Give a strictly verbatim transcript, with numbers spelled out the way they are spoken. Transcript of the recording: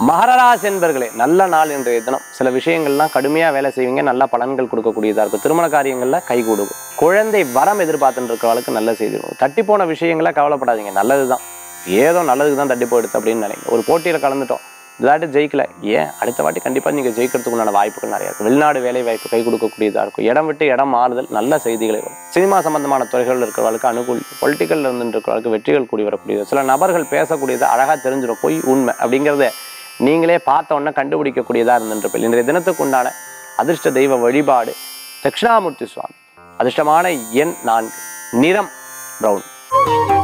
மகராசி என்பர்களே, நல்ல நாள் இன்றைய தினம். சில விஷயங்கள்லாம் கடுமையாக வேலை செய்வீங்க, நல்ல பலன்கள் கொடுக்கக்கூடியதாக இருக்கும். திருமண காரியங்களில் கை கொடுக்கும். குழந்தை வரம் எதிர்பார்த்துட்டு இருக்கிறவளுக்கு நல்ல செய்தி இருக்கும். தட்டி போன விஷயங்களை கவலைப்படாதீங்க, நல்லது தான். ஏதோ நல்லதுக்கு தான் தட்டி போயிடுது அப்படின்னு நினைங்க. ஒரு போட்டியில் கலந்துட்டோம், இதாட்டி ஜெயிக்கல, ஏன் அடுத்த வாட்டி கண்டிப்பாக நீங்கள் ஜெயிக்கிறதுக்குண்டான வாய்ப்புகள் நிறையா இருக்கும். வெளிநாடு வேலை வாய்ப்பு கை கொடுக்கக்கூடியதாக இருக்கும். இடம் விட்டு இடம் மாறுதல், நல்ல செய்திகளை வரும். சினிமா சம்பந்தமான துறைகளில் இருக்கிறவர்களுக்கு அனுகூல். பொலிட்டிக்கலில் இருந்துட்டு இருக்கிறவர்களுக்கு வெற்றிகள் கூடி வரக்கூடியது. சில நபர்கள் பேசக்கூடியது அழகாக தெரிஞ்சிடும், பொய் உண்மை அப்படிங்கிறத நீங்களே பார்த்த உடனே கண்டுபிடிக்கக்கூடியதாக இருந்துட்டு. இன்றைய தினத்துக்கு உண்டான அதிர்ஷ்ட தெய்வ வழிபாடு தட்சிணாமூர்த்தி சுவாமி. அதிர்ஷ்டமான எண் நான்கு, நிறம் பிரவுன்.